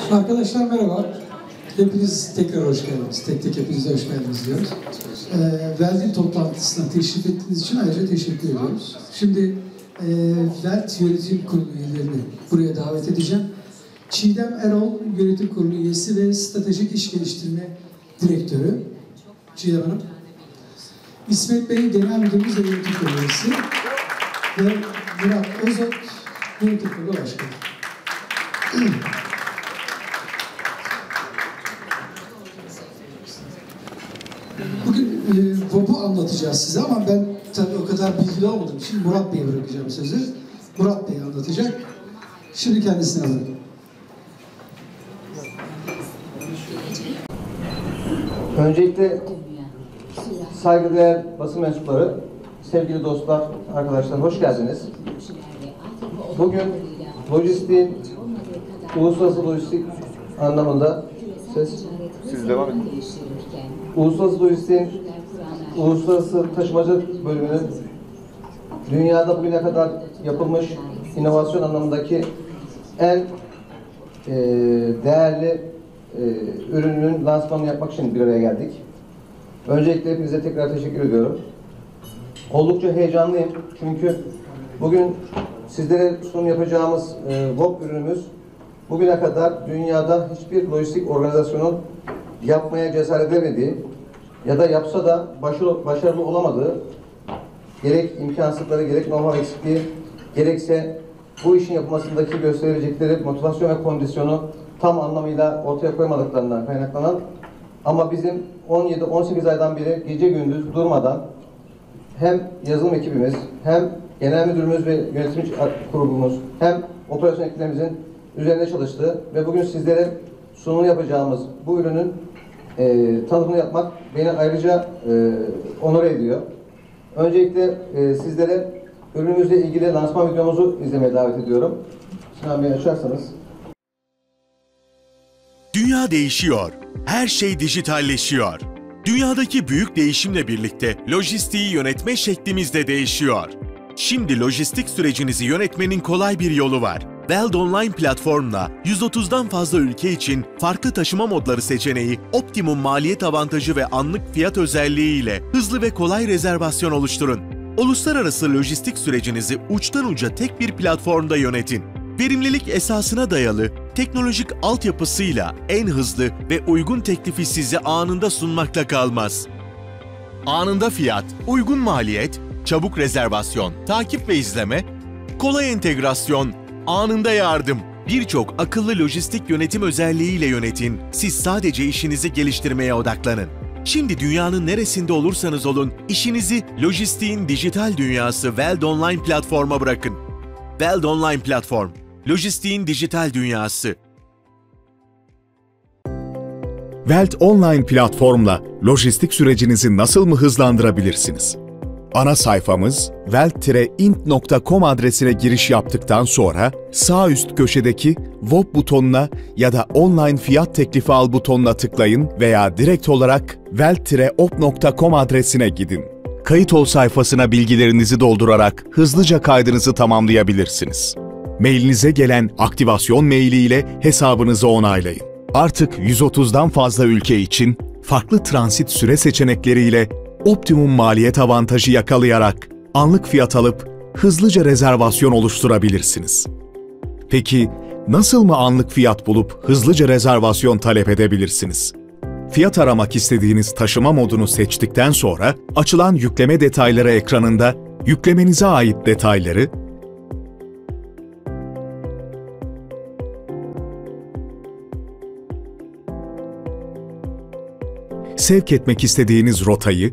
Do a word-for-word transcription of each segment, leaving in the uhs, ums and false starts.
Arkadaşlar merhaba. Hepiniz tekrar hoş geldiniz. Tek tek hepinize hoş geldiniz diyoruz. Ee, Veld'in toplantısına teşrif ettiğiniz için ayrıca teşekkür ediyoruz. Şimdi e, Veld Yönetim Kurulu üyelerini buraya davet edeceğim. Çiğdem Erol Yönetim Kurulu üyesi ve Stratejik İş Geliştirme Direktörü. Çiğdem Hanım. İsmet Bey Genel Müdürümüz ve Yönetim Kurulu üyesi. Ve Murat Özot Yönetim Kurulu Başkanı. Bugün e, V O P'u anlatacağız size ama ben tabii o kadar bilgili olmadığım için Murat Bey'e bırakacağım sözü. Murat Bey anlatacak. Şimdi kendisine alın. Öncelikle saygıdeğer basın mensupları, sevgili dostlar, arkadaşlar hoş geldiniz. Bugün lojistiğin, uluslararası lojistik anlamında ses, siz devam edin. Uluslararası lojistiğin uluslararası taşımacılık bölümünün dünyada bugüne kadar yapılmış inovasyon anlamındaki en e, değerli e, ürünün lansmanını yapmak için bir araya geldik. Öncelikle hepinize tekrar teşekkür ediyorum. Oldukça heyecanlıyım çünkü bugün sizlere sunum yapacağımız e, V O P ürünümüz bugüne kadar dünyada hiçbir lojistik organizasyonun yapmaya cesaret edemediği ya da yapsa da başarılı, başarılı olamadığı, gerek imkansızlıkları, gerek know-how eksikliği, gerekse bu işin yapılmasındaki gösterecekleri motivasyon ve kondisyonu tam anlamıyla ortaya koymadıklarından kaynaklanan ama bizim on yedi on sekiz aydan beri gece gündüz durmadan hem yazılım ekibimiz, hem genel müdürümüz ve yönetim kurulumuz, hem operasyon ekiplerimizin üzerinde çalıştığı ve bugün sizlere sunumu yapacağımız bu ürünün e, tanıtımını yapmak beni ayrıca e, onur ediyor. Öncelikle e, sizlere ürünümüzle ilgili lansman videomuzu izlemeye davet ediyorum. Sinan Bey açarsanız. Dünya değişiyor. Her şey dijitalleşiyor. Dünyadaki büyük değişimle birlikte lojistiği yönetme şeklimiz de değişiyor. Şimdi lojistik sürecinizi yönetmenin kolay bir yolu var. Veld Online platformla yüz otuzdan fazla ülke için farklı taşıma modları seçeneği, optimum maliyet avantajı ve anlık fiyat özelliği ile hızlı ve kolay rezervasyon oluşturun. Uluslararası lojistik sürecinizi uçtan uca tek bir platformda yönetin. Verimlilik esasına dayalı, teknolojik altyapısıyla en hızlı ve uygun teklifi size anında sunmakla kalmaz. Anında fiyat, uygun maliyet, çabuk rezervasyon, takip ve izleme, kolay entegrasyon, anında yardım, birçok akıllı lojistik yönetim özelliğiyle yönetin, siz sadece işinizi geliştirmeye odaklanın. Şimdi dünyanın neresinde olursanız olun, işinizi lojistiğin dijital dünyası Veld Online platforma bırakın. Veld Online platform, lojistiğin dijital dünyası. Veld Online platformla lojistik sürecinizi nasıl mı hızlandırabilirsiniz? Ana sayfamız veld int nokta com adresine giriş yaptıktan sonra sağ üst köşedeki V O P butonuna ya da online fiyat teklifi al butonuna tıklayın veya direkt olarak veld o p nokta com adresine gidin. Kayıt ol sayfasına bilgilerinizi doldurarak hızlıca kaydınızı tamamlayabilirsiniz. Mailinize gelen aktivasyon maili ile hesabınızı onaylayın. Artık yüz otuzdan fazla ülke için farklı transit süre seçenekleriyle optimum maliyet avantajı yakalayarak anlık fiyat alıp hızlıca rezervasyon oluşturabilirsiniz. Peki nasıl mı anlık fiyat bulup hızlıca rezervasyon talep edebilirsiniz? Fiyat aramak istediğiniz taşıma modunu seçtikten sonra açılan yükleme detayları ekranında yüklemenize ait detayları, sevk etmek istediğiniz rotayı,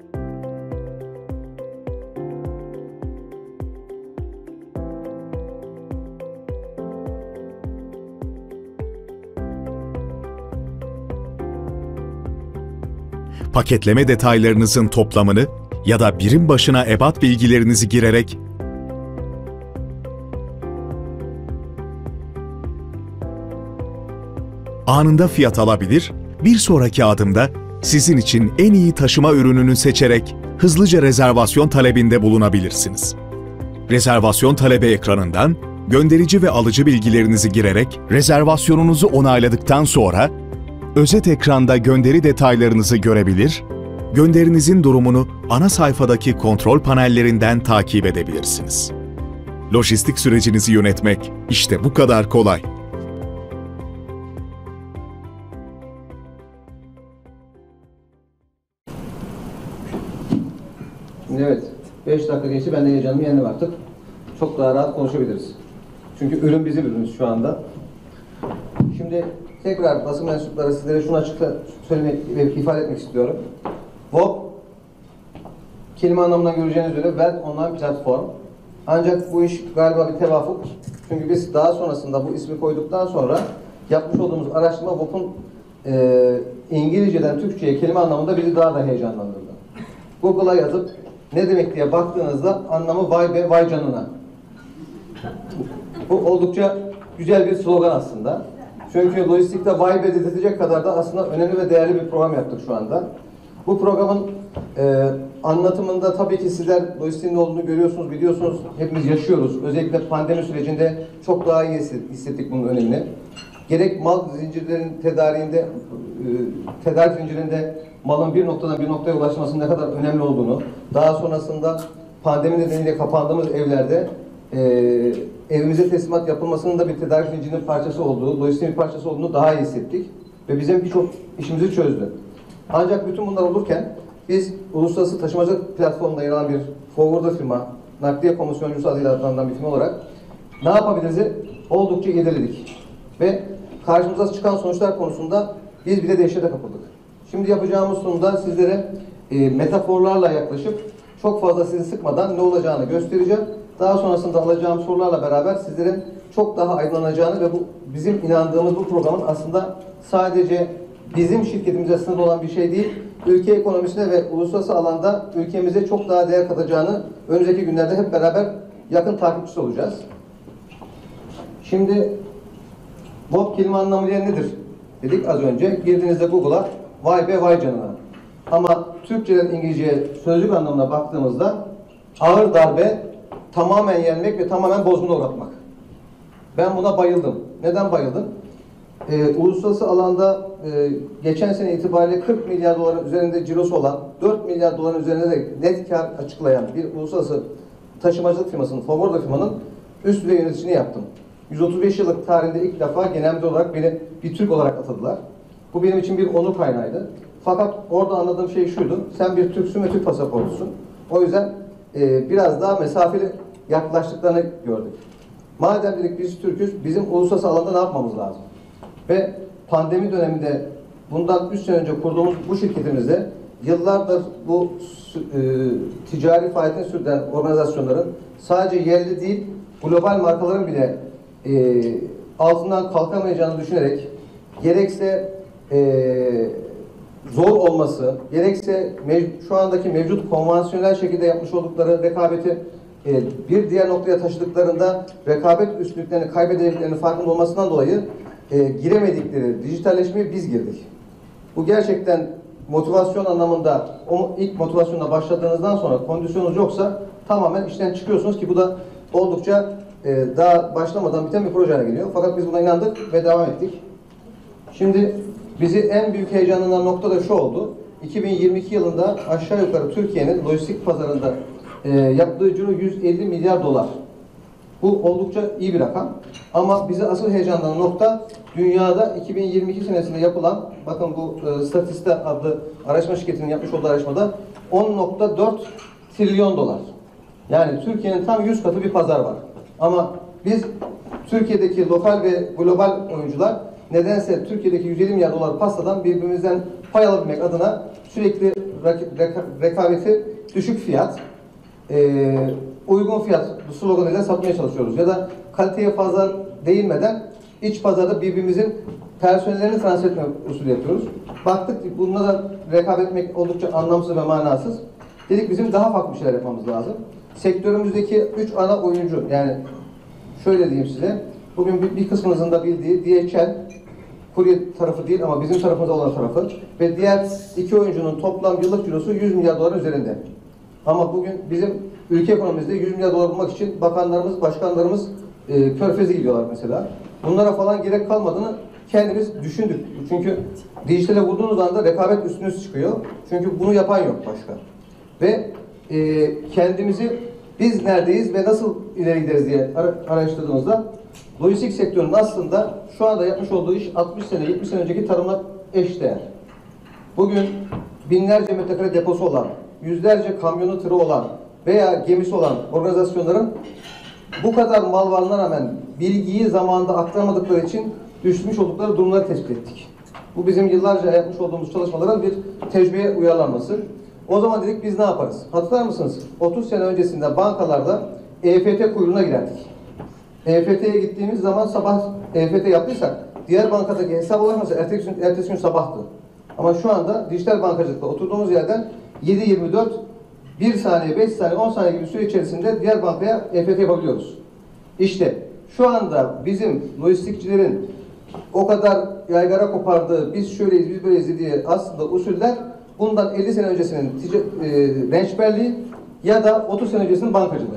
paketleme detaylarınızın toplamını ya da birim başına ebat bilgilerinizi girerek anında fiyat alabilir, bir sonraki adımda sizin için en iyi taşıma ürününü seçerek hızlıca rezervasyon talebinde bulunabilirsiniz. Rezervasyon talebi ekranından gönderici ve alıcı bilgilerinizi girerek rezervasyonunuzu onayladıktan sonra özet ekranda gönderi detaylarınızı görebilir, gönderinizin durumunu ana sayfadaki kontrol panellerinden takip edebilirsiniz. Lojistik sürecinizi yönetmek işte bu kadar kolay. Evet, beş dakika geçti, ben de heyecanımı yendim artık. Çok daha rahat konuşabiliriz. Çünkü ürün bizim ürünümüz şu anda. Şimdi tekrar basın mensupları sizlere şunu açıkla söylemek ve ifade etmek istiyorum. V O P, kelime anlamından göreceğiniz üzere Welt Online platform. Ancak bu iş galiba bir tevafuk. Çünkü biz daha sonrasında bu ismi koyduktan sonra yapmış olduğumuz araştırma V O P'un e, İngilizceden Türkçe'ye kelime anlamında bizi daha da heyecanlandırdı. Google'a yazıp ne demek diye baktığınızda anlamı vay be vay canına. Bu oldukça güzel bir slogan aslında. Çünkü lojistikte vay be dedirtecek kadar da aslında önemli ve değerli bir program yaptık şu anda. Bu programın e, anlatımında tabii ki sizler lojistiğin ne olduğunu görüyorsunuz, biliyorsunuz, hepimiz yaşıyoruz. Özellikle pandemi sürecinde çok daha iyi hissettik bunun önemini. Gerek mal zincirlerinin tedariğinde, e, tedarik zincirinde malın bir noktadan bir noktaya ulaşmasının ne kadar önemli olduğunu, daha sonrasında pandemi nedeniyle kapandığımız evlerde e, evimize teslimat yapılmasının da bir tedarik zincirinin parçası olduğu, lojistiğin bir parçası olduğunu daha iyi hissettik ve bizim birçok işimizi çözdü. Ancak bütün bunlar olurken biz uluslararası taşımacılık platformunda yer alan bir forwarder firma, nakliye komisyoncusu adıyla adlandırılan bir firma olarak ne yapabiliriz'i oldukça irdeledik. Ve karşımıza çıkan sonuçlar konusunda biz bile dehşete kapıldık. Şimdi yapacağımız sunumda sizlere e, metaforlarla yaklaşıp çok fazla sizi sıkmadan ne olacağını göstereceğim. Daha sonrasında alacağım sorularla beraber sizlerin çok daha aydınlanacağını ve bu bizim inandığımız bu programın aslında sadece bizim şirketimize sınırlı olan bir şey değil, ülke ekonomisine ve uluslararası alanda ülkemize çok daha değer katacağını önümüzdeki günlerde hep beraber yakın takipçisi olacağız. Şimdi V O P kelime anlamı nedir dedik az önce. Girdiğinizde Google'a vay be vay canına. Ama Türkçeden İngilizceye sözlük anlamına baktığımızda ağır darbe, tamamen yenmek ve tamamen bozguna uğratmak. Ben buna bayıldım. Neden bayıldım? Ee, uluslararası alanda e, geçen sene itibariyle kırk milyar doların üzerinde cirosu olan, dört milyar doların üzerinde de net kar açıklayan bir uluslararası taşımacılık firmasının, forwarder firmanın üst düzey yöneticisini yaptım. yüz otuz beş yıllık tarihinde ilk defa genel müdür olarak beni bir Türk olarak atadılar. Bu benim için bir onur kaynağıydı. Fakat orada anladığım şey şuydu, sen bir Türksün ve Türk pasaportusun. O yüzden e, biraz daha mesafeli yaklaştıklarını gördük. Madem dedik biz Türk'üz, bizim uluslararası alanda ne yapmamız lazım? Ve pandemi döneminde bundan üç sene önce kurduğumuz bu şirketimizde yıllardır bu e, ticari faaliyetini sürdüren organizasyonların sadece yerli değil, global markaların bile e, altından kalkamayacağını düşünerek gerekse e, zor olması, gerekse şu andaki mevcut konvansiyonel şekilde yapmış oldukları rekabeti e, bir diğer noktaya taşıdıklarında rekabet üstünlüklerini kaybedeceklerinin farkında olmasından dolayı e, giremedikleri dijitalleşmeye biz girdik. Bu gerçekten motivasyon anlamında, o ilk motivasyonla başladığınızdan sonra kondisyonunuz yoksa tamamen işten çıkıyorsunuz ki bu da oldukça e, daha başlamadan biten bir proje haline geliyor. Fakat biz buna inandık ve devam ettik. Şimdi bizi en büyük heyecanlanan nokta da şu oldu. iki bin yirmi iki yılında aşağı yukarı Türkiye'nin lojistik pazarında e, yaptığı ciro yüz elli milyar dolar. Bu oldukça iyi bir rakam. Ama bizi asıl heyecanlanan nokta dünyada iki bin yirmi iki senesinde yapılan, bakın bu e, Statista adlı araştırma şirketinin yapmış olduğu araştırmada on nokta dört trilyon dolar. Yani Türkiye'nin tam yüz katı bir pazar var. Ama biz Türkiye'deki lokal ve global oyuncular nedense Türkiye'deki yüz elli milyar dolar pastadan birbirimizden pay alabilmek adına sürekli rekabeti düşük fiyat, e, uygun fiyat sloganıyla satmaya çalışıyoruz. Ya da kaliteye fazla değinmeden iç pazarda birbirimizin personellerini transfer etme usulü yapıyoruz. Baktık bununla da rekabet etmek oldukça anlamsız ve manasız. Dedik bizim daha farklı bir şeyler yapmamız lazım. Sektörümüzdeki üç ana oyuncu, yani şöyle diyeyim size, bugün bir, bir kısmınızın da bildiği D H L, kurye tarafı değil ama bizim tarafımızda olan tarafı ve diğer iki oyuncunun toplam yıllık cirosu yüz milyar doların üzerinde. Ama bugün bizim ülke ekonomimizde yüz milyar dolar bulmak için bakanlarımız, başkanlarımız e, Körfez'e gidiyorlar mesela. Bunlara falan gerek kalmadığını kendimiz düşündük. Çünkü dijitale vurduğunuz anda rekabet üstünüz çıkıyor. Çünkü bunu yapan yok başka. Ve e, kendimizi biz neredeyiz ve nasıl ileri gideriz diye araştırdığımızda lojistik sektörünün aslında şu anda yapmış olduğu iş altmış sene, yetmiş sene önceki tarımla eşdeğer. Bugün binlerce metrekare deposu olan, yüzlerce kamyonu, tırı olan veya gemisi olan organizasyonların bu kadar mal varlığına rağmen bilgiyi zamanında aktaramadıkları için düşmüş oldukları durumları tespit ettik. Bu bizim yıllarca yapmış olduğumuz çalışmaların bir tecrübeye uyarlanması. O zaman dedik biz ne yaparız? Hatırlar mısınız? otuz sene öncesinde bankalarda E F T kuyruğuna girerdik. E F T'ye gittiğimiz zaman sabah E F T yaptıysak diğer bankadaki hesap ulaşmasa ertesi gün, ertesi gün sabahtı. Ama şu anda dijital bankacılıkta oturduğumuz yerden yedi yirmi dört bir saniye, beş saniye, on saniye gibi süre içerisinde diğer bankaya E F T yapabiliyoruz. İşte şu anda bizim lojistikçilerin o kadar yaygara kopardığı, biz şöyleyiz, biz böyleyiz dediği aslında usuller bundan elli sene öncesinin e, rençberliği ya da otuz sene öncesinin bankacılığı.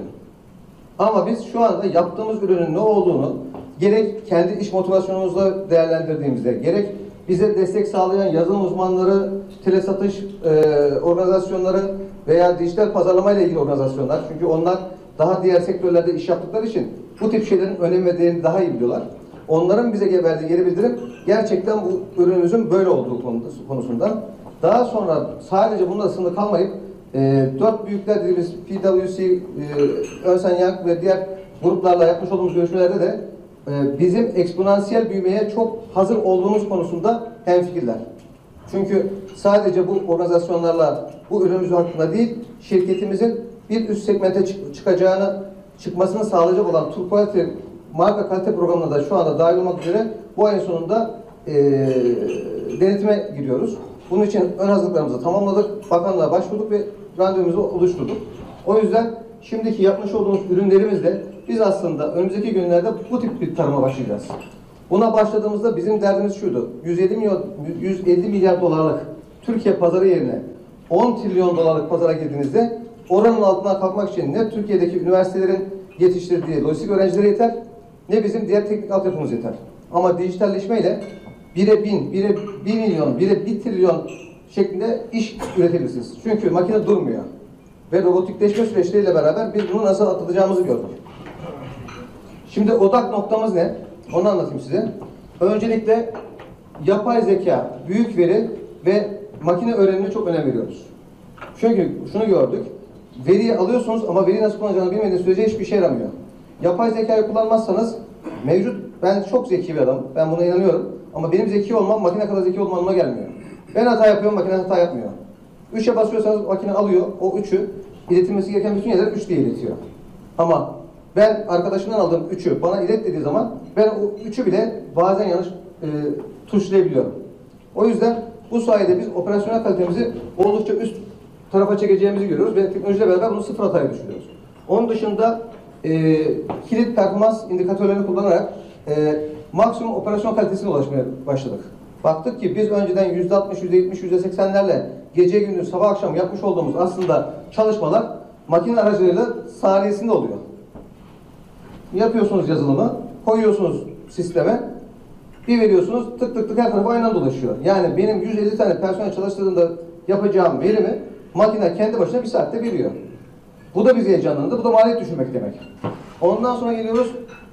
Ama biz şu anda yaptığımız ürünün ne olduğunu gerek kendi iş motivasyonumuzla değerlendirdiğimizde, gerek bize destek sağlayan yazılım uzmanları, telesatış e, organizasyonları veya dijital pazarlama ile ilgili organizasyonlar, çünkü onlar daha diğer sektörlerde iş yaptıkları için bu tip şeylerin önemi ve değerini daha iyi biliyorlar. Onların bize verdiği geri bildirim gerçekten bu ürünümüzün böyle olduğu konusundan. Daha sonra sadece bununla sınırlı kalmayıp e, dört büyükler dediğimiz P W C, e, Ernst and Young ve diğer gruplarla yapmış olduğumuz görüşmelerde de e, bizim eksponansiyel büyümeye çok hazır olduğumuz konusunda hemfikirler. Çünkü sadece bu organizasyonlarla bu ürünümüz hakkında değil, şirketimizin bir üst segmente çık çıkacağını, çıkmasını sağlayacak olan Tur Quality marka kalite programına da şu anda dahil olmak üzere bu ayın sonunda e, denetime giriyoruz. Bunun için ön hazırlıklarımızı tamamladık, bakanlığa başvurduk ve randevumuzu oluşturduk. O yüzden şimdiki yapmış olduğumuz ürünlerimizle biz aslında önümüzdeki günlerde bu tip bir tarıma başlayacağız. Buna başladığımızda bizim derdimiz şuydu, yüz elli milyon, yüz elli milyar dolarlık Türkiye pazarı yerine on trilyon dolarlık pazara girdiğinizde oranın altına kalkmak için ne Türkiye'deki üniversitelerin yetiştirdiği lojistik öğrencileri yeter, ne bizim diğer teknik altyapımız yeter. Ama dijitalleşmeyle bire bin, bire bir milyon, bire bir trilyon şeklinde iş üretebilirsiniz. Çünkü makine durmuyor. Ve robotikleşme süreçleriyle beraber biz bunu nasıl atlatacağımızı gördük. Şimdi odak noktamız ne? Onu anlatayım size. Öncelikle yapay zeka, büyük veri ve makine öğrenimine çok önem veriyoruz. Çünkü şunu gördük. Veriyi alıyorsunuz ama veriyi nasıl kullanacağını bilmediğiniz sürece hiçbir şey yaramıyor. Yapay zekayı kullanmazsanız mevcut, ben çok zeki bir adamım. Ben buna inanıyorum. Ama benim zeki olmam makine kadar zeki olmama gelmiyor. Ben hata yapıyorum, makine hata yapmıyor. Üçe basıyorsanız makine alıyor. O üçü iletilmesi gereken bütün yerlere üç diye iletiyor. Ama ben arkadaşımdan aldığım üçü bana ilet dediği zaman ben o üçü bile bazen yanlış e, tuşlayabiliyorum. O yüzden bu sayede biz operasyonel kalitemizi oldukça üst tarafa çekeceğimizi görüyoruz ve teknolojiyle beraber bunu sıfır hataya düşürüyoruz. Onun dışında e, kilit performans indikatörlerini kullanarak e, maksimum operasyon kalitesine ulaşmaya başladık. Baktık ki biz önceden yüzde altmış, yüzde yetmiş, yüzde seksenlerle gece gündüz sabah akşam yapmış olduğumuz aslında çalışmalar makine aracılığıyla saniyesinde oluyor. Yapıyorsunuz yazılımı, koyuyorsunuz sisteme, bir veriyorsunuz tık tık tık her tarafa aynen dolaşıyor. Yani benim yüz elli tane personel çalıştırdığımda yapacağım verimi makine kendi başına bir saatte veriyor. Bu da bizi heyecanlandırdı. Bu da maliyet düşürmek demek. Ondan sonra geliyoruz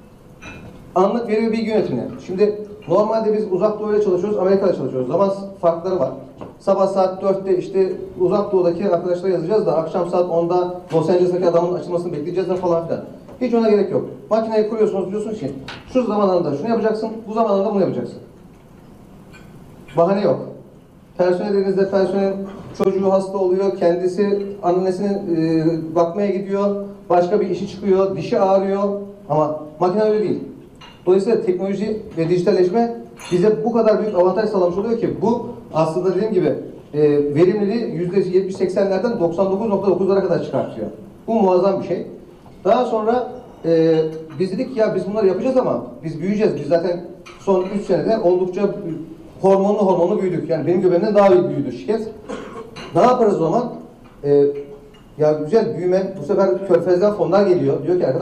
anlık veri ve bilgi yönetimine. Şimdi normalde biz uzak doğuyla çalışıyoruz, Amerika'da çalışıyoruz. Zaman farkları var. Sabah saat dörtte işte uzak doğudaki arkadaşlara yazacağız da akşam saat onda Los Angeles'taki adamın açılmasını bekleyeceğiz de falan filan. Hiç ona gerek yok. Makineyi kuruyorsunuz, diyorsunuz ki şu zamanında şunu yapacaksın, bu zamanında bunu yapacaksın. Bahane yok. Personelinizde personel çocuğu hasta oluyor, kendisi annesinin e, bakmaya gidiyor, başka bir işi çıkıyor, dişi ağrıyor ama makine öyle değil. Dolayısıyla teknoloji ve dijitalleşme bize bu kadar büyük avantaj sağlamış oluyor ki bu aslında dediğim gibi e, verimliliği yüzde yetmiş seksenlerden doksan dokuz nokta dokuzlara kadar çıkartıyor. Bu muazzam bir şey. Daha sonra e, biz dedik ya biz bunları yapacağız ama biz büyüyeceğiz. Biz zaten son üç senede oldukça hormonlu hormonlu büyüdük. Yani benim göbeğimden daha iyi büyüdü şirket. Ne yaparız o zaman? E, ya güzel büyüme, bu sefer Körfez'den fonlar geliyor. Diyor ki arkadaş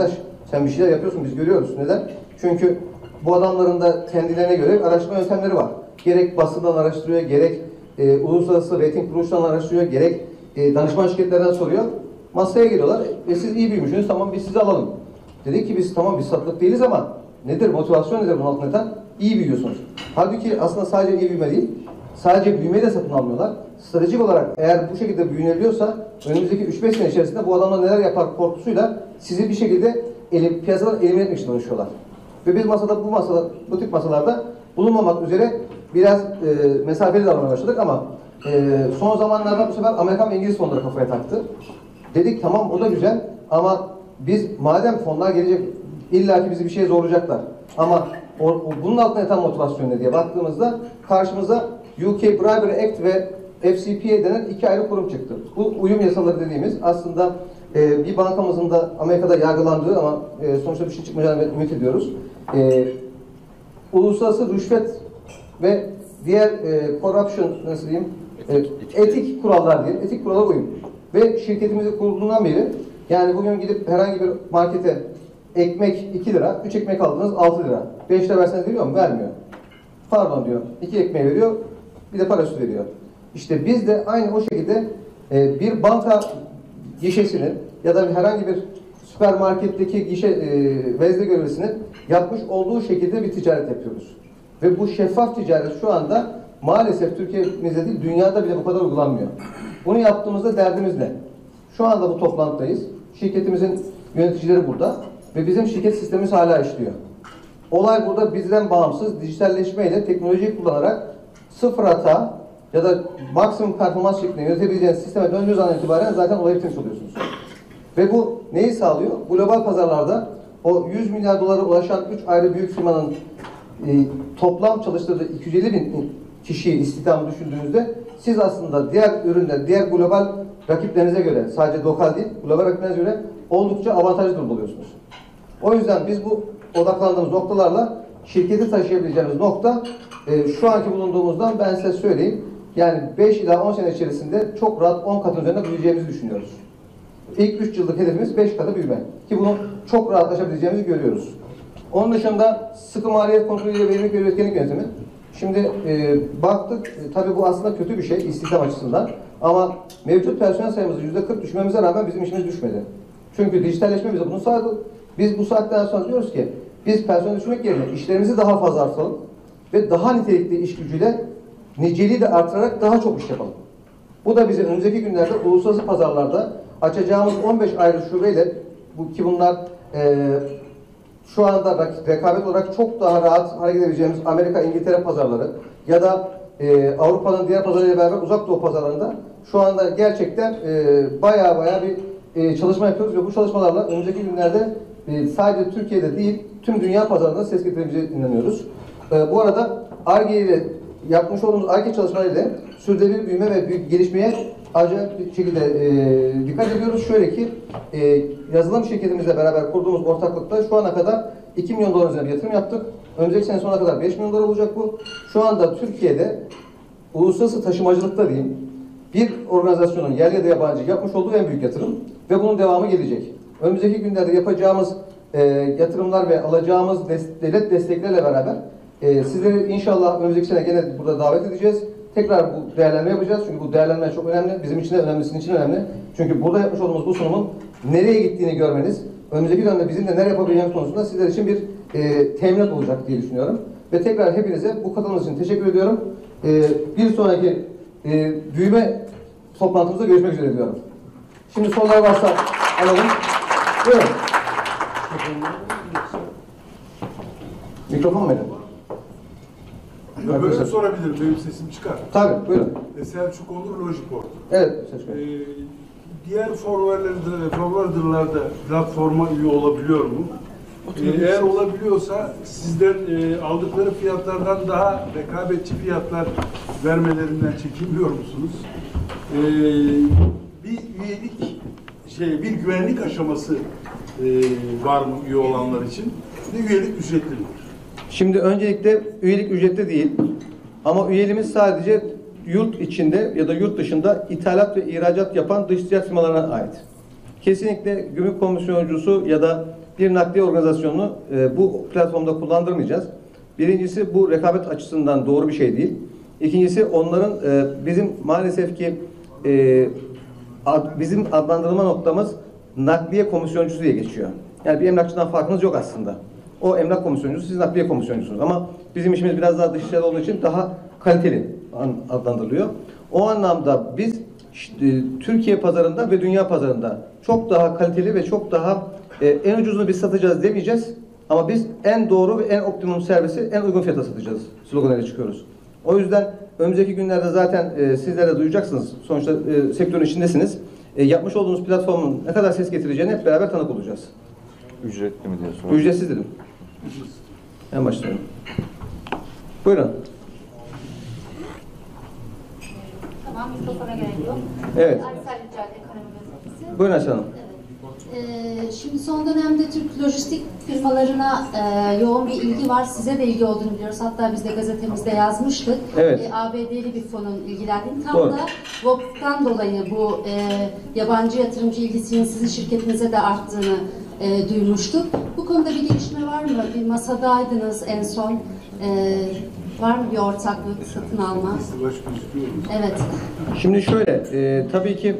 Sen bir şeyler yapıyorsun, biz görüyoruz. Neden? Çünkü bu adamların da kendilerine göre araştırma yöntemleri var. Gerek basından araştırıyor, gerek e, uluslararası reyting kuruluşlarından araştırıyor, gerek e, danışman şirketlerden soruyor. Masaya geliyorlar ve siz iyi büyümüşsünüz, tamam biz sizi alalım. Dedik ki biz tamam biz satılık değiliz ama nedir, motivasyon nedir bunun altında yatan? İyi büyüyorsunuz. Halbuki aslında sadece iyi büyüme değil, sadece büyümeyi de satın almıyorlar. Stratejik olarak eğer bu şekilde büyünebiliyorsa önümüzdeki üç beş sene içerisinde bu adamlar neler yapar korkusuyla sizi bir şekilde elim, piyasadan elimine etmek için çalışıyorlar. Ve biz masada, bu masada, bu tip masalarda bulunmamak üzere biraz e, mesafeli davranmaya başladık ama e, son zamanlarda bu sefer Amerikan ve İngiliz fonları kafaya taktı. Dedik tamam o da güzel ama biz madem fonlar gelecek illaki bizi bir şeye zorlayacaklar. Ama o, o, bunun altında yatan motivasyon ne diye baktığımızda karşımıza U K Bribery Act ve F C P A denen iki ayrı kurum çıktı. Bu uyum yasaları dediğimiz aslında e, bir bankamızın da Amerika'da yargılandığı ama e, sonuçta bir şey çıkmayacağını ümit ediyoruz. E, uluslararası rüşvet ve diğer e, corruption nasıl diyeyim e, etik kurallar diye etik kurala uyum. Ve şirketimizi kurulduğundan beri yani bugün gidip herhangi bir markete ekmek iki lira, üç ekmek aldınız altı lira. beş lira verseniz veriyor mu? Vermiyor. Pardon diyor. iki ekmeği veriyor, bir de parası veriyor. İşte biz de aynı o şekilde e, bir banka gişesini ya da herhangi bir süpermarketteki gişe e, vezne görevlisinin yapmış olduğu şekilde bir ticaret yapıyoruz. Ve bu şeffaf ticaret şu anda maalesef Türkiye'mizde değil, dünyada bile bu kadar uygulanmıyor. Bunu yaptığımızda derdimiz ne? Şu anda bu toplantıdayız. Şirketimizin yöneticileri burada ve bizim şirket sistemimiz hala işliyor. Olay burada bizden bağımsız dijitalleşmeyle teknolojiyi kullanarak sıfır hata ya da maksimum performans şeklinde yönetebileceğiniz sisteme döndüğünüz andan itibaren zaten olayı bitirmiş oluyorsunuz. Ve bu neyi sağlıyor? Global pazarlarda o yüz milyar dolara ulaşan üç ayrı büyük firmanın e, toplam çalıştırdığı iki yüz elli bin kişiyi istihdamı düşündüğünüzde siz aslında diğer ürünler, diğer global rakiplerinize göre sadece lokal değil, global rakiplerinize göre oldukça avantajlı durumda oluyorsunuz. O yüzden biz bu odaklandığımız noktalarla şirketi taşıyabileceğimiz nokta e, şu anki bulunduğumuzdan ben size söyleyeyim. Yani beş ila on sene içerisinde çok rahat on katın üzerinde büyüyeceğimizi düşünüyoruz. İlk üç yıllık hedefimiz beş katı büyüme. Ki bunu çok rahatlaşabileceğimizi görüyoruz. Onun dışında sıkı maliyet kontrolü ve verimlilik ve üretkenlik yönetimi. Şimdi e, baktık, e, tabii bu aslında kötü bir şey istihdam açısından. Ama mevcut personel sayımızı yüzde kırk düşmemize rağmen bizim işimiz düşmedi. Çünkü dijitalleşme bize bunu sağladı. Biz bu saatten sonra diyoruz ki, biz personel düşürmek yerine işlerimizi daha fazla artıralım ve daha nitelikli iş gücüyle niceliği de artırarak daha çok iş yapalım. Bu da bize önümüzdeki günlerde uluslararası pazarlarda açacağımız on beş ayrı şubeyle, bu ki bunlar e, şu anda rekabet olarak çok daha rahat hareket edebileceğimiz Amerika, İngiltere pazarları ya da e, Avrupa'nın diğer pazarlarıyla beraber uzak doğu pazarlarında şu anda gerçekten e, baya baya bir e, çalışma yapıyoruz ve bu çalışmalarla önümüzdeki günlerde e, sadece Türkiye'de değil tüm dünya pazarında ses getirebileceğine inanıyoruz. E, bu arada Ar-Ge ile yapmış olduğumuz Ar-Ge çalışmalarıyla sürdürülebilir büyüme ve büyük gelişmeye acayip bir şekilde e, dikkat ediyoruz. Şöyle ki e, yazılım şirketimizle beraber kurduğumuz ortaklıkta şu ana kadar iki milyon dolar üzerine bir yatırım yaptık. Önümüzdeki sene sonuna kadar beş milyon dolar olacak bu. Şu anda Türkiye'de uluslararası taşımacılıkta diyeyim bir organizasyonun yerli ya da yabancı yapmış olduğu en büyük yatırım ve bunun devamı gelecek. Önümüzdeki günlerde yapacağımız e, yatırımlar ve alacağımız des devlet desteklerle beraber e, sizleri inşallah önümüzdeki sene gene burada davet edeceğiz. Tekrar bu değerlenme yapacağız. Çünkü bu değerlenme çok önemli. Bizim için de önemli, sizin için önemli. Çünkü burada yapmış olduğumuz bu sunumun nereye gittiğini görmeniz, önümüzdeki dönemde bizim de neler yapabileceğimiz konusunda sizler için bir e, teminat olacak diye düşünüyorum. Ve tekrar hepinize bu katılımınız için teşekkür ediyorum. E, bir sonraki e, büyüme toplantımızda görüşmek üzere diyorum. Şimdi sorular varsa alalım. Buyurun. Mikrofon mu benim? Böyle sorabilirim, benim sesim çıkar. Tabii, buyurun. E, Selçuk Onur, Logiport. Evet, Selçuk. E, diğer forwarder'larda, forwarder'larda platforma üye olabiliyor mu? E, eğer olabiliyorsa sizden e, aldıkları fiyatlardan daha rekabetçi fiyatlar vermelerinden çekinmiyor musunuz? E, bir üyelik, şey, bir güvenlik aşaması e, var mı üye olanlar için? Bir de üyelik ücretli mi? Şimdi öncelikle üyelik ücretli değil ama üyeliğimiz sadece yurt içinde ya da yurt dışında ithalat ve ihracat yapan dış ticaret firmalarına ait. Kesinlikle gümrük komisyoncusu ya da bir nakliye organizasyonunu e, bu platformda kullandırmayacağız. Birincisi bu rekabet açısından doğru bir şey değil. İkincisi onların e, bizim maalesef ki e, ad, bizim adlandırma noktamız nakliye komisyoncusu diye geçiyor. Yani bir emlakçıdan farkınız yok aslında. O emlak komisyoncusu, siz nakliye komisyoncusunuz. Ama bizim işimiz biraz daha dışarıda olduğu için daha kaliteli adlandırılıyor. O anlamda biz işte, Türkiye pazarında ve dünya pazarında çok daha kaliteli ve çok daha e, en ucuzunu biz satacağız demeyeceğiz. Ama biz en doğru ve en optimum servisi en uygun fiyata satacağız sloganıyla çıkıyoruz. O yüzden önümüzdeki günlerde zaten e, sizler de duyacaksınız. Sonuçta e, sektörün içindesiniz. E, yapmış olduğumuz platformun ne kadar ses getireceğini hep beraber tanık olacağız. Ücretli mi diye sorayım. Ücretsiz dedim. En başlıyorum. Buyurun. Tamam, mikrofona gerek yok. Evet. Aysel Yücel, Ekonomi Gazetesi. Buyurun Aysel Hanım. Ee, şimdi son dönemde Türk lojistik firmalarına e, yoğun bir ilgi var. Size de ilgi olduğunu biliyoruz. Hatta biz de gazetemizde yazmıştık. Evet. E, A B D'li bir fonun ilgilendiğini. Tam Doğru. da V O P'tan dolayı bu e, yabancı yatırımcı ilgisinin sizin şirketinize de arttığını e, duymuştuk. Bu konuda bir gelişme var mı? Bir masadaydınız en son. E, var mı bir ortaklık, satın alma? Evet. Şimdi şöyle, e, tabii ki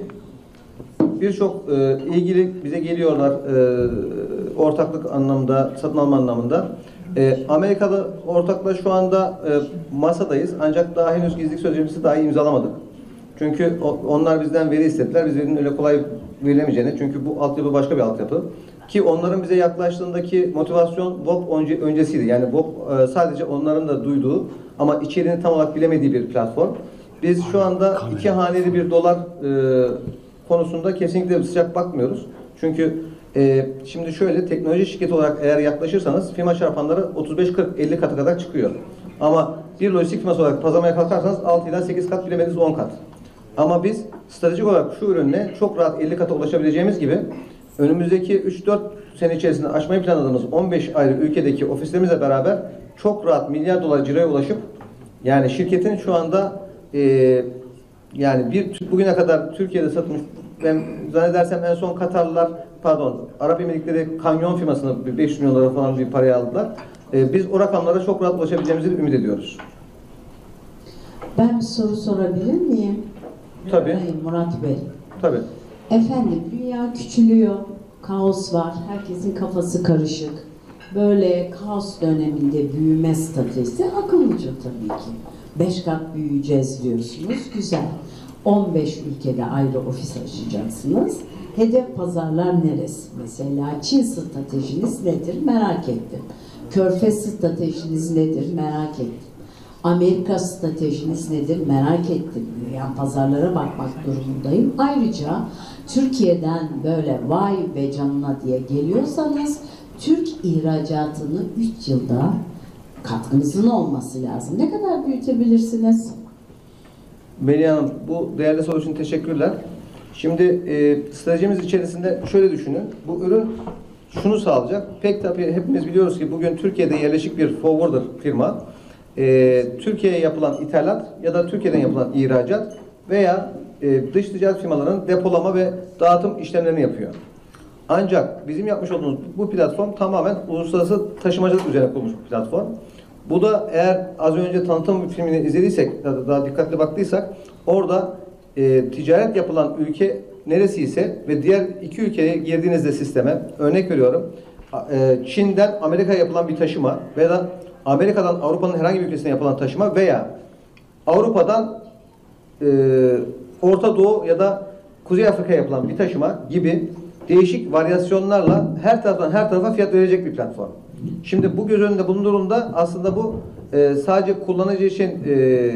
birçok e, ilgili bize geliyorlar e, ortaklık anlamında, satın alma anlamında. E, Amerikalı ortakla şu anda e, masadayız ancak daha henüz gizlilik sözleşmesi dahi imzalamadık. Çünkü o, onlar bizden veri istediler, bizlerin öyle kolay verilemeyeceğini, çünkü bu altyapı başka bir altyapı. Ki onların bize yaklaştığındaki motivasyon V O P önce, öncesiydi. Yani V O P e, sadece onların da duyduğu ama içeriğini tam olarak bilemediği bir platform. Biz şu anda iki haneli bir dolar e, konusunda kesinlikle sıcak bakmıyoruz. Çünkü e, şimdi şöyle teknoloji şirketi olarak eğer yaklaşırsanız firma çarpanları otuz beş kırk elli katı kadar çıkıyor. Ama bir lojistik firması olarak pazarlamaya kalkarsanız altı ila sekiz kat, bilemediniz on kat. Ama biz stratejik olarak şu ürünle çok rahat elli kata ulaşabileceğimiz gibi önümüzdeki üç dört sene içerisinde açmayı planladığımız on beş ayrı ülkedeki ofislerimizle beraber çok rahat milyar dolar ciroya ulaşıp, yani şirketin şu anda e, yani bir bugüne kadar Türkiye'de satmış, ben zannedersem en son Katarlılar, pardon Arap Emirlikleri kanyon firmasına beş yüz milyon dolar falan bir paraya aldılar. E, biz o rakamlara çok rahat ulaşabileceğimizi ümit ediyoruz. Ben bir soru sorabilir miyim? Tabii. Hayır, Murat Bey. Tabii. Efendim, dünya küçülüyor, kaos var, herkesin kafası karışık. Böyle kaos döneminde büyüme stratejisi akıllıca tabii ki. Beş kat büyüyeceğiz diyorsunuz, güzel. on beş ülkede ayrı ofis açacaksınız. Hedef pazarlar neresi? Mesela Çin stratejiniz nedir? Merak ettim. Körfez stratejiniz nedir? Merak ettim. Amerika stratejiniz nedir? Merak ettim. Yani pazarlara bakmak durumundayım. Ayrıca Türkiye'den böyle vay be canına diye geliyorsanız Türk ihracatını üç yılda katkınızın olması lazım. Ne kadar büyütebilirsiniz? Melih Hanım, bu değerli soru için teşekkürler. Şimdi e, stratejimiz içerisinde şöyle düşünün. Bu ürün şunu sağlayacak. Pek tabii hepimiz biliyoruz ki bugün Türkiye'de yerleşik bir forwarder firma. E, Türkiye'ye yapılan ithalat ya da Türkiye'den yapılan ihracat veya e, dış ticaret firmalarının depolama ve dağıtım işlemlerini yapıyor. Ancak bizim yapmış olduğumuz bu platform tamamen uluslararası taşımacılık üzerine kurulmuş bir platform. Bu da eğer az önce tanıtım filmini izlediysek, daha, daha dikkatli baktıysak, orada e, ticaret yapılan ülke neresi ise ve diğer iki ülkeye girdiğinizde sisteme, örnek veriyorum, e, Çin'den Amerika'ya yapılan bir taşıma veya Amerika'dan Avrupa'nın herhangi bir ülkesine yapılan taşıma veya Avrupa'dan e, Orta Doğu ya da Kuzey Afrika'ya yapılan bir taşıma gibi değişik varyasyonlarla her taraftan her tarafa fiyat verecek bir platform. Şimdi bu göz önünde bulundurulduğunda aslında bu e, sadece kullanıcı için e,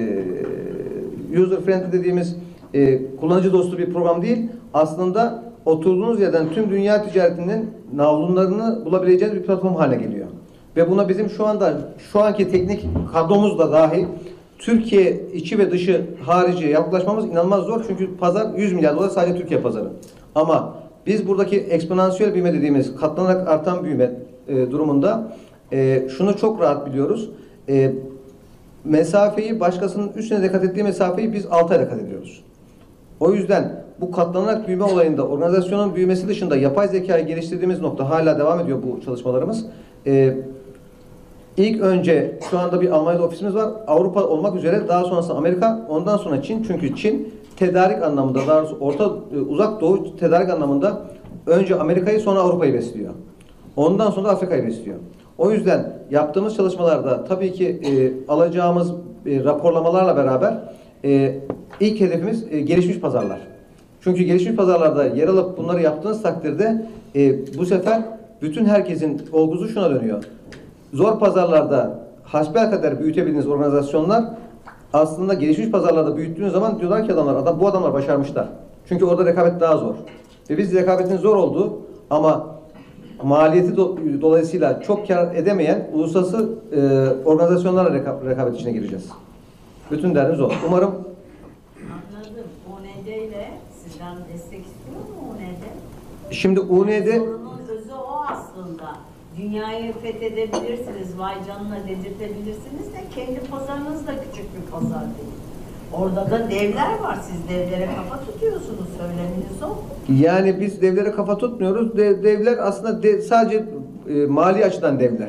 user friendly dediğimiz e, kullanıcı dostu bir program değil. Aslında oturduğunuz yerden tüm dünya ticaretinin navlunlarını bulabileceğiniz bir platform haline geliyor. Ve buna bizim şu anda şu anki teknik kadromuzla dahi Türkiye içi ve dışı harici yaklaşmamız inanılmaz zor. Çünkü pazar yüz milyar dolar sadece Türkiye pazarı. Ama biz buradaki eksponansiyel büyüme dediğimiz katlanarak artan büyüme e, durumunda e, şunu çok rahat biliyoruz. E, mesafeyi başkasının üç senede kat ettiği mesafeyi biz altı ayda kat ediyoruz. O yüzden bu katlanarak büyüme olayında organizasyonun büyümesi dışında yapay zekayı geliştirdiğimiz nokta hala devam ediyor bu çalışmalarımız. Ee, ilk önce şu anda bir Almanya'da ofisimiz var. Avrupa olmak üzere daha sonrasında Amerika, ondan sonra Çin. Çünkü Çin tedarik anlamında, daha doğrusu Orta Uzak Doğu tedarik anlamında önce Amerika'yı sonra Avrupa'yı besliyor. Ondan sonra Afrika'yı besliyor. O yüzden yaptığımız çalışmalarda tabii ki e, alacağımız e, raporlamalarla beraber e, ilk hedefimiz e, gelişmiş pazarlar. Çünkü gelişmiş pazarlarda yer alıp bunları yaptığınız takdirde e, bu sefer bütün herkesin olgusu şuna dönüyor. Zor pazarlarda hasbelkader büyütebildiğiniz organizasyonlar aslında gelişmiş pazarlarda büyüttüğünüz zaman diyorlar ki adamlar, adam, bu adamlar başarmışlar. Çünkü orada rekabet daha zor. Ve biz rekabetin zor olduğu ama maliyeti do dolayısıyla çok kar edemeyen uluslararası e, organizasyonlarla reka rekabet içine gireceğiz. Bütün derdimiz o. Umarım. Anladım. U N D ile sizden destek istiyor mu U N D? Şimdi U N D... Sorunun özü o aslında. Dünyayı fethedebilirsiniz, vay canına dedirtebilirsiniz de kendi pazarınız da küçük bir pazar değil. Orada da devler var. Siz devlere kafa tutuyorsunuz. Söyleminiz o. Yani biz devlere kafa tutmuyoruz. De, devler aslında de, sadece e, mali açıdan devler.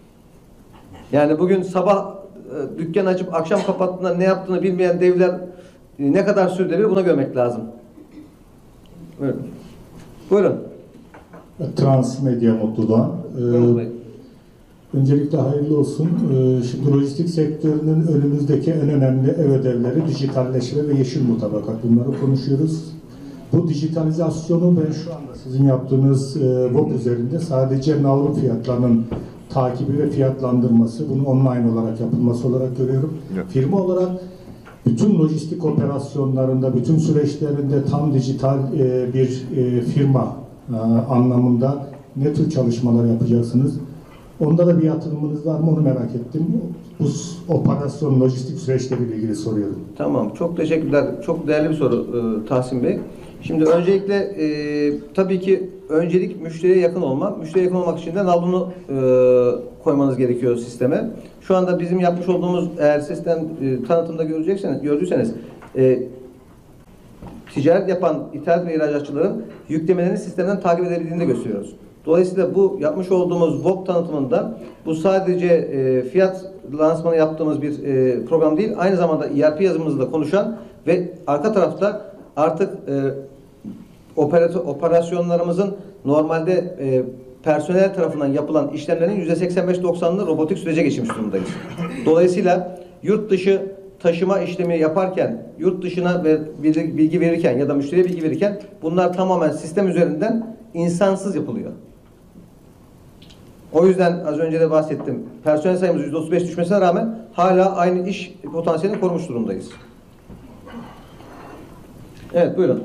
Yani bugün sabah e, dükkan açıp akşam kapattığında ne yaptığını bilmeyen devler e, ne kadar sürdürülebilir buna görmek lazım. Buyurun. Buyurun. Transmedya Mutlu Doğan. Ee, öncelikle hayırlı olsun. Ee, şimdi lojistik sektörünün önümüzdeki en önemli ev ödevleri dijitalleşme ve yeşil mutabakat. Bunları konuşuyoruz. Bu dijitalizasyonu ben şu anda sizin yaptığınız e, web üzerinde sadece navlu fiyatlarının takibi ve fiyatlandırması, bunu online olarak yapılması olarak görüyorum. Evet. Firma olarak bütün lojistik operasyonlarında, bütün süreçlerinde tam dijital e, bir e, firma e, anlamında ne tür çalışmalar yapacaksınız? Onda da bir yatırımınız var mı? Onu merak ettim. Bu operasyon, lojistik süreçleriyle ilgili soruyorum. Tamam. Çok teşekkürler. Çok değerli bir soru e, Tahsin Bey. Şimdi öncelikle e, tabii ki öncelik müşteriye yakın olma. Müşteriye yakın olmak için de navlunu e, koymanız gerekiyor sisteme. Şu anda bizim yapmış olduğumuz eğer sistem e, tanıtımda görecekseniz, gördüyseniz e, ticaret yapan ithalat ve ihracatçıların yüklemelerini sistemden takip edebildiğini de gösteriyoruz. Dolayısıyla bu yapmış olduğumuz W O P tanıtımında bu sadece e, fiyat lansmanı yaptığımız bir e, program değil, aynı zamanda E R P yazımızda konuşan ve arka tarafta artık e, operasyonlarımızın normalde e, personel tarafından yapılan işlemlerin yüzde seksen beş doksanını robotik sürece geçmiş durumdayız. Dolayısıyla yurt dışı taşıma işlemi yaparken, yurt dışına ve bilgi verirken ya da müşteriye bilgi verirken bunlar tamamen sistem üzerinden insansız yapılıyor. O yüzden az önce de bahsettim. Personel sayımız yüzde otuz beş düşmesine rağmen hala aynı iş potansiyelini korumuş durumdayız. Evet, buyurun.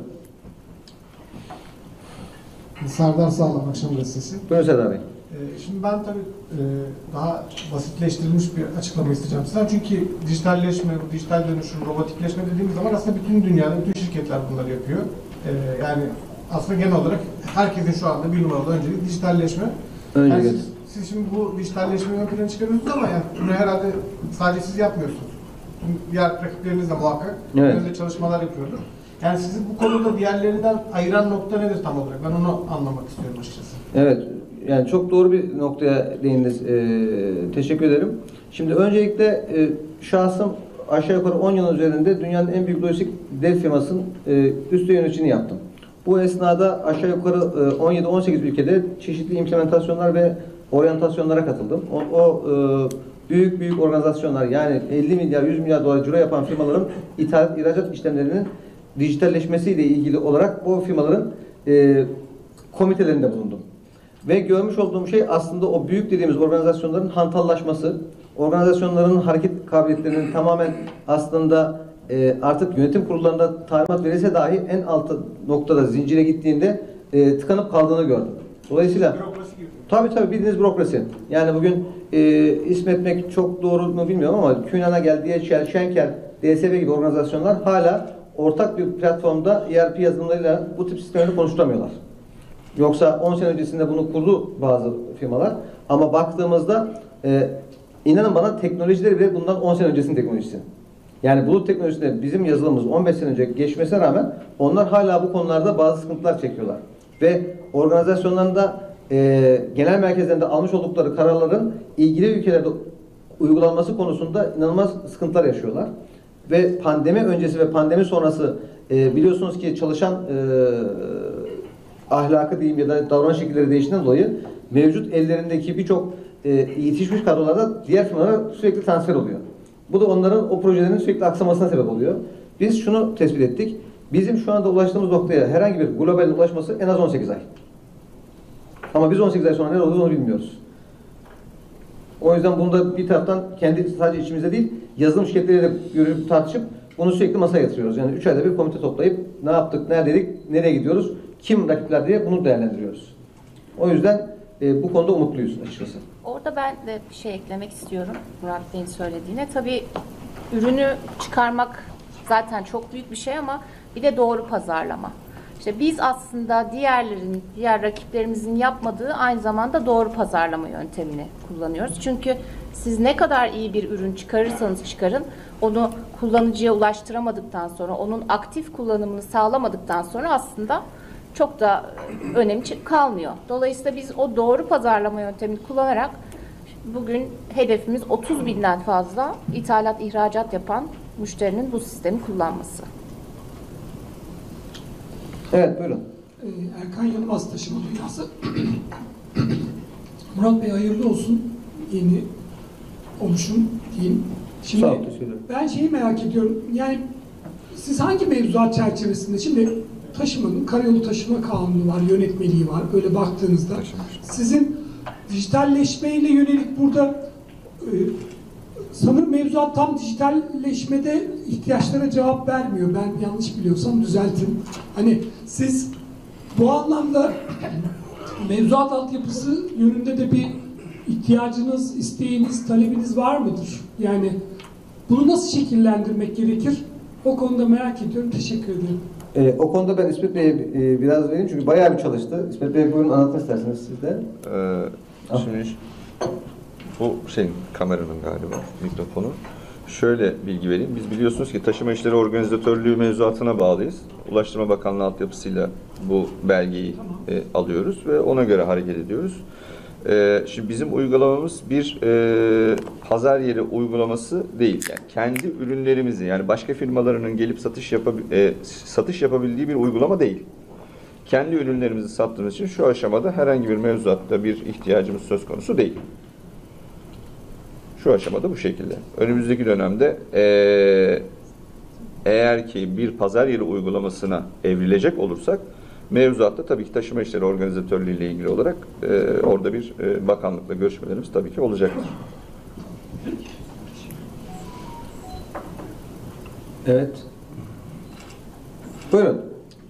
Serdar Sağlam, Akşam Gazetesi. Buyurun Serdar Bey. Ee, şimdi ben tabii e, daha basitleştirilmiş bir açıklama isteyeceğim sizden. Çünkü dijitalleşme, bu dijital dönüşüm, robotikleşme dediğimiz zaman aslında bütün dünyada, bütün şirketler bunları yapıyor. Ee, yani aslında genel olarak herkesin şu anda bir numaralı önceliği dijitalleşme. Yani siz, siz şimdi bu dijitalleşmeyi ön plana çıkarıyorsunuz ama yani bunu herhalde sadece siz yapmıyorsunuz. Diğer rakipleriniz de muhakkak evet. çalışmalar yapıyordur. Yani sizi bu konuda diğerlerinden ayıran nokta nedir tam olarak? Ben onu anlamak istiyorum açıkçası. Evet, yani çok doğru bir noktaya değindiniz. Ee, teşekkür ederim. Şimdi öncelikle e, şahsım aşağı yukarı on yıl üzerinde dünyanın en büyük lojistik dev firmasının e, üst yöneticiliğini yaptım. Bu esnada aşağı yukarı e, on yedi on sekiz ülkede çeşitli implementasyonlar ve oryantasyonlara katıldım. O, o e, büyük büyük organizasyonlar, yani elli milyar yüz milyar dolar ciro yapan firmaların ithalat ihracat işlemlerinin dijitalleşmesiyle ilgili olarak o firmaların e, komitelerinde bulundum. Ve görmüş olduğum şey aslında o büyük dediğimiz organizasyonların hantallaşması, organizasyonların hareket kabiliyetlerinin tamamen aslında e, artık yönetim kurullarında talimat verilse dahi en alt noktada zincire gittiğinde e, tıkanıp kaldığını gördüm. Dolayısıyla tabii tabii bildiğiniz bürokrasi. Yani bugün e, ismetmek çok doğru mu bilmiyorum ama Künan'a gel, D H L, Schenker, D S V gibi organizasyonlar hala ortak bir platformda E R P yazılımlarıyla bu tip sistemleri konuşturamıyorlar. Yoksa on sene öncesinde bunu kurdu bazı firmalar. Ama baktığımızda e, inanın bana teknolojileri bile bundan on sene öncesinin teknolojisi. Yani bulut teknolojisinde bizim yazılımımız on beş sene önce geçmesine rağmen onlar hala bu konularda bazı sıkıntılar çekiyorlar. Ve organizasyonlarında e, genel merkezlerinde almış oldukları kararların ilgili ülkelerde uygulanması konusunda inanılmaz sıkıntılar yaşıyorlar. Ve pandemi öncesi ve pandemi sonrası e, biliyorsunuz ki çalışan e, ahlakı diyeyim ya da davranış şekilleri değiştiğinden dolayı mevcut ellerindeki birçok e, yetişmiş kadrolarda diğer firmalara sürekli transfer oluyor. Bu da onların o projelerinin sürekli aksamasına sebep oluyor. Biz şunu tespit ettik. Bizim şu anda ulaştığımız noktaya herhangi bir globalin ulaşması en az on sekiz ay. Ama biz on sekiz ay sonra ne olduğunu onu bilmiyoruz. O yüzden bunu da bir taraftan kendi sadece içimizde değil, yazılım şirketleriyle görüp tartışıp bunu sürekli masaya yatırıyoruz. Yani üç ayda bir komite toplayıp ne yaptık, neredeydik, nereye gidiyoruz, kim rakipler diye bunu değerlendiriyoruz. O yüzden e, bu konuda umutluyuz açıkçası. Orada ben de bir şey eklemek istiyorum Murat Bey'in söylediğine. Tabii ürünü çıkarmak zaten çok büyük bir şey ama bir de doğru pazarlama. İşte biz aslında diğerlerin, diğer rakiplerimizin yapmadığı aynı zamanda doğru pazarlama yöntemini kullanıyoruz. Çünkü siz ne kadar iyi bir ürün çıkarırsanız çıkarın, onu kullanıcıya ulaştıramadıktan sonra, onun aktif kullanımını sağlamadıktan sonra aslında çok da önemi kalmıyor. Dolayısıyla biz o doğru pazarlama yöntemini kullanarak bugün hedefimiz otuz binden fazla ithalat, ihracat yapan müşterinin bu sistemi kullanması. Evet, buyurun. Ee, Erkan Yılmaz, Taşıma Dünyası. Murat Bey hayırlı olsun yeni oluşum diyeyim. Şimdi Sağ olun, teşekkür ederim. Ben şeyi merak ediyorum. Yani siz hangi mevzuat çerçevesinde, şimdi taşımanın karayolu taşıma kanunu var, yönetmeliği var. Böyle baktığınızda sizin dijitalleşmeyle yönelik burada e, sanırım mevzuat tam dijitalleşmede ihtiyaçlara cevap vermiyor. Ben yanlış biliyorsam düzeltin. Hani siz bu anlamda mevzuat altyapısı yönünde de bir ihtiyacınız, isteğiniz, talebiniz var mıdır? Yani bunu nasıl şekillendirmek gerekir? O konuda merak ediyorum. Teşekkür ederim. Ee, o konuda ben İsmet Bey'e e, biraz vereyim çünkü bayağı bir çalıştı. İsmet Bey buyurun anlatın isterseniz siz de. Ee, şimdi bu şey kameranın galiba mikrofonu. Şöyle bilgi vereyim. Biz biliyorsunuz ki taşıma işleri organizatörlüğü mevzuatına bağlıyız. Ulaştırma Bakanlığı altyapısıyla bu belgeyi e, alıyoruz ve ona göre hareket ediyoruz. E, şimdi bizim uygulamamız bir e, pazar yeri uygulaması değil. Yani kendi ürünlerimizi, yani başka firmalarının gelip satış yapabil e, satış yapabildiği bir uygulama değil. Kendi ürünlerimizi sattığımız için şu aşamada herhangi bir mevzuatta bir ihtiyacımız söz konusu değil. Şu aşamada bu şekilde. Önümüzdeki dönemde e, eğer ki bir pazar yeri uygulamasına evrilecek olursak mevzuatta tabii ki taşıma işleri organizatörlüğü ile ilgili olarak e, orada bir e, bakanlıkla görüşmelerimiz tabii ki olacaktır. Evet. Buyurun.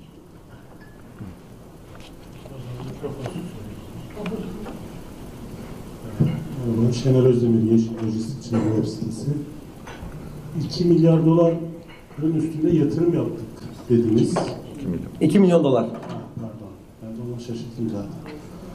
Şener Özdemir, Yeşil Lojistikçiler web sitesi. iki milyar doların üstünde yatırım yaptık dediniz. iki milyon dolar. Pardon, ben de ona şaşırttım zaten.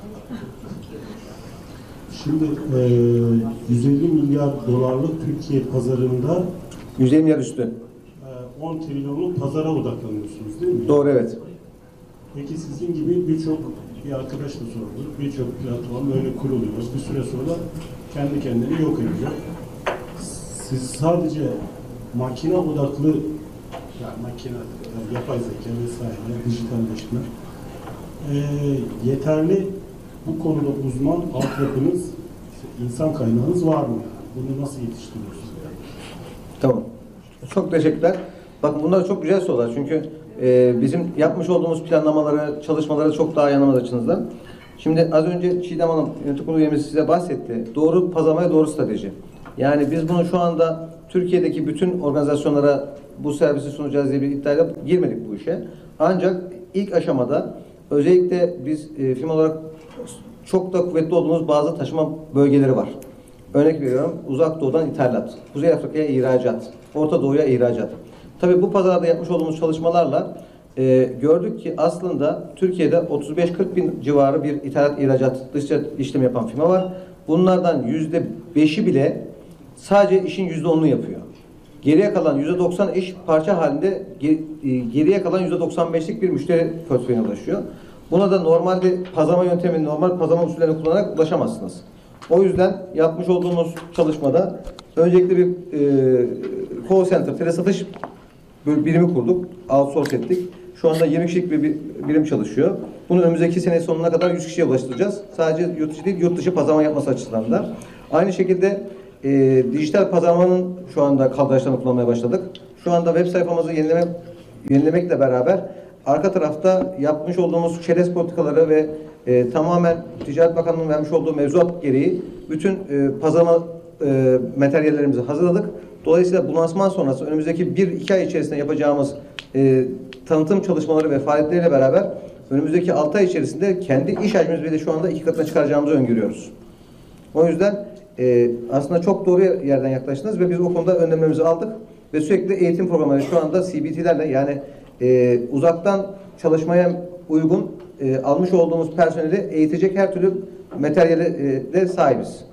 Şimdi e, yüz elli milyar dolarlık Türkiye pazarında yüz elli milyar üstü. E, on trilyonluk pazara odaklanıyorsunuz değil mi? Doğru, evet. Peki sizin gibi birçok bir arkadaş da sordu. Birçok platform böyle kuruluyor. Bir süre sonra kendi kendini yok ediyor. Siz sadece makine odaklı, yani makine, yani yapay zeka vesaire, dijitalleşme e, yeterli bu konuda uzman altyapınız, insan kaynağınız var mı? Bunu nasıl yetiştiriyorsunuz? Tamam. Çok teşekkürler. Bakın bunlar çok güzel sorular çünkü e, bizim yapmış olduğumuz planlamaları, çalışmaları çok daha iyi anlamanız açınızdan. Şimdi az önce Çiğdem Hanım, yönetim kurulu üyemiz size bahsetti. Doğru pazarlamaya doğru strateji. Yani biz bunu şu anda Türkiye'deki bütün organizasyonlara bu servisi sunacağız diye bir iddiayla girmedik bu işe. Ancak ilk aşamada özellikle biz e, firma olarak çok da kuvvetli olduğumuz bazı taşıma bölgeleri var. Örnek veriyorum, Uzak Doğu'dan ithalat, Kuzey Afrika'ya ihracat, Orta Doğu'ya ihracat. Tabii bu pazarda yapmış olduğumuz çalışmalarla e, gördük ki aslında Türkiye'de otuz beş kırk bin civarı bir ithalat, ihracat, dış işlem yapan firma var. Bunlardan yüzde beşi bile sadece işin yüzde onunu yapıyor. Geriye kalan yüzde doksan iş parça halinde geriye kalan yüzde doksan beşlik bir müşteri portföyüne ulaşıyor. Buna da normalde pazarlama yöntemini, normal pazarlama usullerini kullanarak ulaşamazsınız. O yüzden yapmış olduğumuz çalışmada öncelikle bir e, call center, telesatış birimi kurduk, outsource ettik. Şu anda yirmi kişilik bir birim çalışıyor. Bunu önümüzdeki sene sonuna kadar yüz kişiye ulaştıracağız. Sadece yurt dışı değil, yurt dışı pazarlama yapması açısından da. Aynı şekilde e, dijital pazarlamanın şu anda kaldıraçlarını kullanmaya başladık. Şu anda web sayfamızı yenileme, yenilemekle beraber arka tarafta yapmış olduğumuz çerez politikaları ve e, tamamen Ticaret Bakanlığı'nın vermiş olduğu mevzuat gereği bütün e, pazarlama e, materyallerimizi hazırladık. Dolayısıyla bu lansman sonrası önümüzdeki bir iki ay içerisinde yapacağımız e, tanıtım çalışmaları ve faaliyetleriyle beraber önümüzdeki altı ay içerisinde kendi iş hacmimizi de şu anda iki katına çıkaracağımızı öngörüyoruz. O yüzden e, aslında çok doğru yerden yaklaştınız ve biz o konuda önlemlerimizi aldık ve sürekli eğitim programları şu anda C B T'lerle yani e, uzaktan çalışmaya uygun e, almış olduğumuz personeli eğitecek her türlü materyale e, de sahibiz.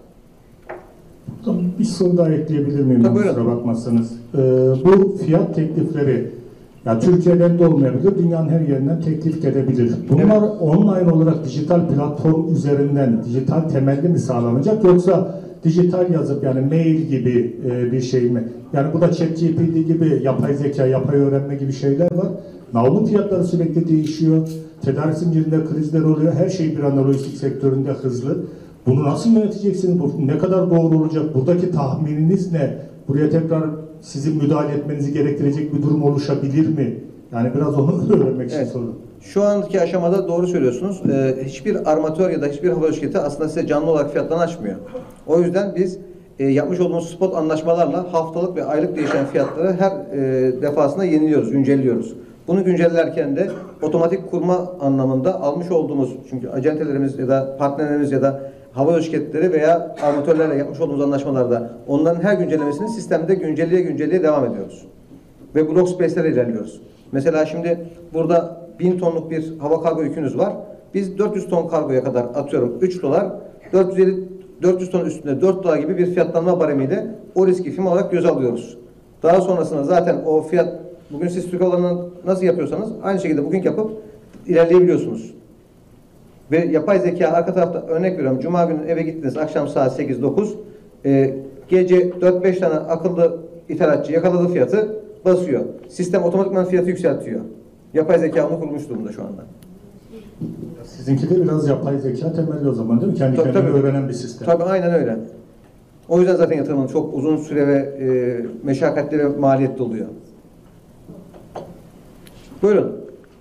Bir soru daha ekleyebilir miyim? Tabii, kusura bakmazsanız. Ee, bu fiyat teklifleri ya Türkiye'den de olmayabilir, dünyanın her yerinden teklif gelebilir. Bunlar evet. online olarak dijital platform üzerinden dijital temelli mi sağlanacak yoksa dijital yazıp yani mail gibi e, bir şey mi? Yani bu da ChatGPT gibi yapay zeka, yapay öğrenme gibi şeyler var. Navlun fiyatları sürekli değişiyor. Tedarik zincirinde krizler oluyor. Her şey bir anda lojistik sektöründe hızlı. Bunu nasıl yöneteceksiniz? Bu ne kadar doğru olacak? Buradaki tahmininiz ne? Buraya tekrar sizin müdahale etmenizi gerektirecek bir durum oluşabilir mi? Yani biraz onu öğrenmek için evet. sordum. Şu anki aşamada doğru söylüyorsunuz. Ee, hiçbir armatör ya da hiçbir hava şirketi aslında size canlı olarak fiyatlarını açmıyor. O yüzden biz e, yapmış olduğumuz spot anlaşmalarla haftalık ve aylık değişen fiyatları her e, defasında yeniliyoruz, güncelliyoruz. Bunu güncellerken de otomatik kurma anlamında almış olduğumuz, çünkü acentelerimiz ya da partnerlerimiz ya da hava şirketleri veya armatörlerle yapmış olduğumuz anlaşmalarda onların her güncellemesini sistemde güncelleye güncelleye devam ediyoruz. Ve block space'lere ilerliyoruz. Mesela şimdi burada bin tonluk bir hava kargo yükünüz var. Biz dört yüz ton kargoya kadar atıyorum üç dolar, dört yüz elli dört yüz ton üstünde dört dolar gibi bir fiyatlanma baremiyle o riski firma olarak göze alıyoruz. Daha sonrasında zaten o fiyat, bugün siz Türk alanını nasıl yapıyorsanız aynı şekilde bugün yapıp ilerleyebiliyorsunuz. Ve yapay zeka arka tarafta örnek veriyorum. Cuma günü eve gittiniz akşam saat sekiz dokuz. E, gece dört beş tane akıllı ithalatçı yakaladığı fiyatı basıyor. Sistem otomatikman fiyatı yükseltiyor. Yapay zeka onu kurmuş durumda şu anda. Sizinki de biraz yapay zeka temelli o zaman değil mi? Kendi tabii, kendine tabii. öğrenen bir sistem. Tabii aynen öyle. O yüzden zaten yatırımın çok uzun süre ve e, meşakkatli ve maliyetli oluyor. Buyurun.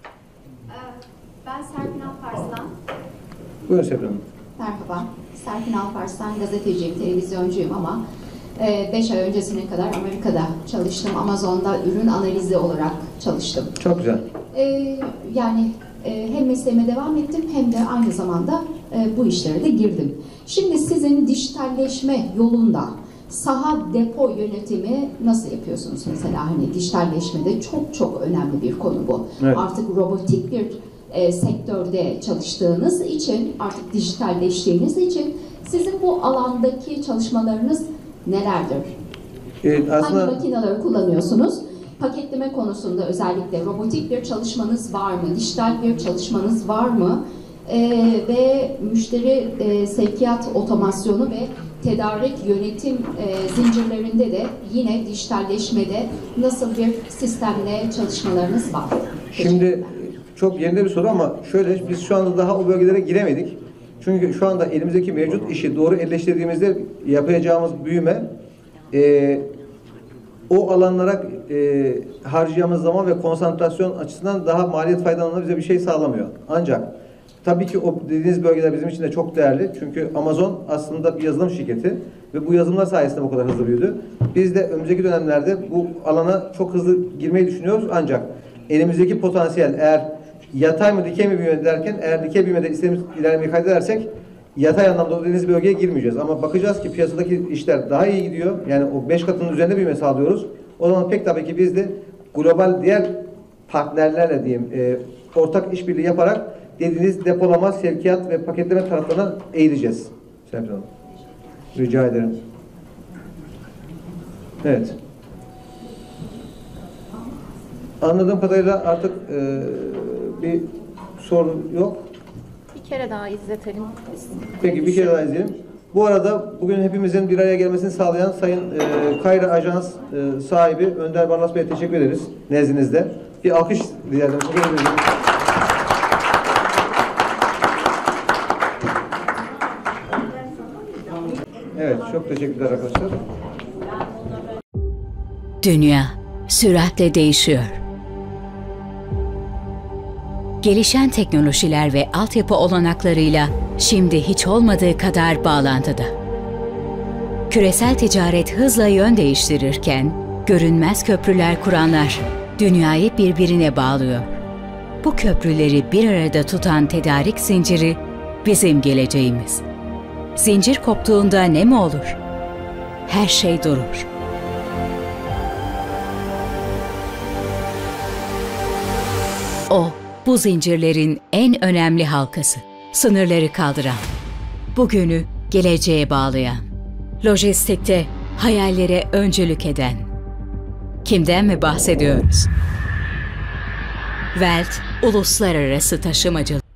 Ben Serpil Alparslan. Buyurun Serpil Hanım. Merhaba. Serpil Alparslan, gazeteciyim, televizyoncuyum ama beş ay öncesine kadar Amerika'da çalıştım. Amazon'da ürün analizi olarak çalıştım. Çok güzel. Ee, yani e, hem mesleğime devam ettim hem de aynı zamanda e, bu işlere de girdim. Şimdi sizin dijitalleşme yolunda saha depo yönetimi nasıl yapıyorsunuz mesela? Hani dijitalleşmede çok çok önemli bir konu bu. Evet. Artık robotik bir e, sektörde çalıştığınız için, artık dijitalleştiğiniz için sizin bu alandaki çalışmalarınız nelerdir? Evet, aslında... Hangi makineleri kullanıyorsunuz? Paketleme konusunda özellikle robotik bir çalışmanız var mı? Dijital bir çalışmanız var mı? Ee, ve müşteri e, sevkiyat otomasyonu ve tedarik yönetim e, zincirlerinde de yine dijitalleşmede nasıl bir sistemle çalışmalarınız var? Şimdi çok yerinde bir soru ama şöyle, biz şu anda daha o bölgelere giremedik. Çünkü şu anda elimizdeki mevcut işi doğru elleştirdiğimizde yapacağımız büyüme e, o alanlara e, harcayacağımız zaman ve konsantrasyon açısından daha maliyet faydalanma bize bir şey sağlamıyor. Ancak tabii ki o dediğiniz bölgeler bizim için de çok değerli. Çünkü Amazon aslında bir yazılım şirketi ve bu yazılımlar sayesinde bu kadar hızlı büyüdü. Biz de önümüzdeki dönemlerde bu alana çok hızlı girmeyi düşünüyoruz. Ancak elimizdeki potansiyel eğer yatay mı dikey mi büyüme derken eğer dikey büyümede istediğimiz ilerlemeyi kaydedersek yatay anlamda o dediğiniz bölgeye girmeyeceğiz. Ama bakacağız ki piyasadaki işler daha iyi gidiyor. Yani o beş katının üzerinde büyüme sağlıyoruz. O zaman pek tabii ki biz de global diğer partnerlerle diyeyim e, ortak işbirliği yaparak dediğiniz depolama, sevkiyat ve paketleme taraflarına eğileceğiz. Serpil Hanım. Rica ederim. Evet. Anladığım kadarıyla artık e, bir sorun yok. Bir kere daha izletelim. Peki bir kere daha izleyelim. Bu arada bugün hepimizin bir araya gelmesini sağlayan Sayın e, Kayra Ajans e, sahibi Önder Barlas Bey'e teşekkür ederiz nezdinizde. Bir alkış diyelim. Evet, çok teşekkürler arkadaşlar. Dünya süratle değişiyor. Gelişen teknolojiler ve altyapı olanaklarıyla şimdi hiç olmadığı kadar bağlantıda. Küresel ticaret hızla yön değiştirirken, görünmez köprüler kuranlar dünyayı birbirine bağlıyor. Bu köprüleri bir arada tutan tedarik zinciri bizim geleceğimiz. Zincir koptuğunda ne mi olur? Her şey durur. O, bu zincirlerin en önemli halkası. Sınırları kaldıran, bugünü geleceğe bağlayan, lojistikte hayallere öncülük eden. Kimden mi bahsediyoruz? Welt Uluslararası Taşımacılık.